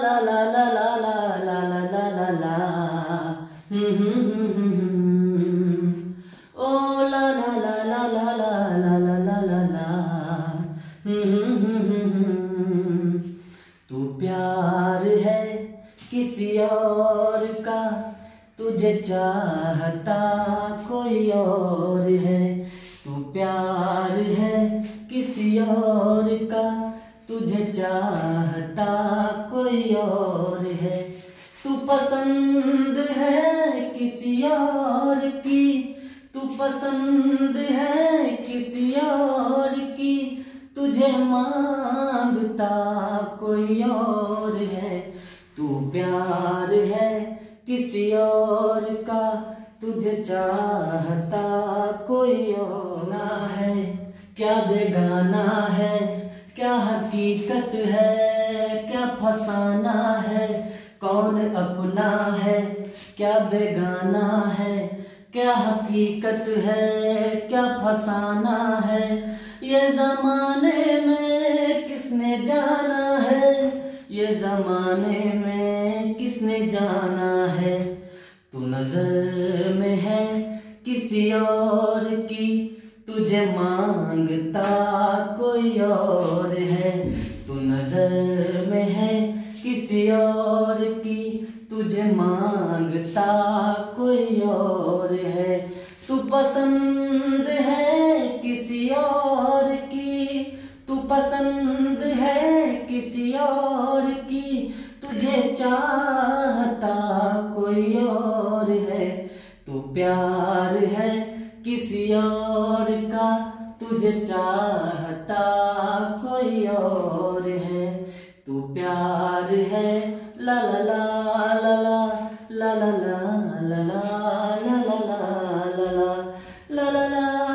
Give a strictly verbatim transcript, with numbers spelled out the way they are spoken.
ला ला ला ला ला ला ला ला ला ला ओ ला ला ला ला ला ला ला ला ला ला ला तू प्यार है किसी और का, तुझे चाहता कोई और है। तू प्यार है किसी और का, तुझे चाहता कोई और है। तू पसंद है किसी और की, तू पसंद है किसी और की, तुझे मांगता कोई और है। तू प्यार है किसी और का, तुझे चाहता कोई और ना है। क्या बेगाना है, क्या हकीकत है, क्या फसाना है, कौन अपना है। क्या बेगाना है, क्या हकीकत है, क्या फसाना है, ये ज़माने में किसने जाना है, ये ज़माने में किसने जाना है। तू नजर में है किसी और की, तुझे मांगता कोई और है। तू नजर में है किसी और की, तुझे मांगता कोई और है। तू पसंद है किसी और की, तू पसंद है किसी और की, तुझे चाहता कोई और है। तू प्यार है किसी और का, तुझे चाहता कोई और है। तू प्यार है ला ला ला ला ला ला ला ला ला ला ला ला ला ला ला ला ला ला।